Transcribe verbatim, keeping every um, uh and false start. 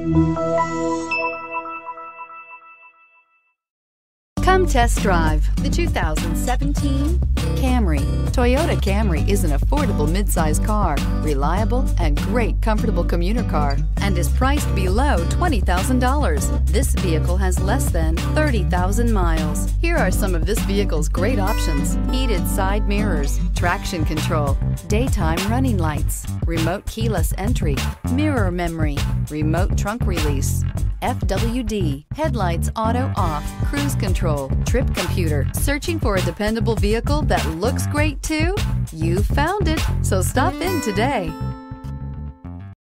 Come test drive the two thousand seventeen Camry. Toyota Camry is an affordable midsize car, reliable and great comfortable commuter car, and is priced below twenty thousand dollars. This vehicle has less than thirty thousand miles. Here are some of this vehicle's great options: heated side mirrors, traction control, daytime running lights, remote keyless entry, mirror memory, remote trunk release, F W D, headlights auto off, cruise control, trip computer. Searching for a dependable vehicle that looks great too? You found it, so stop in today.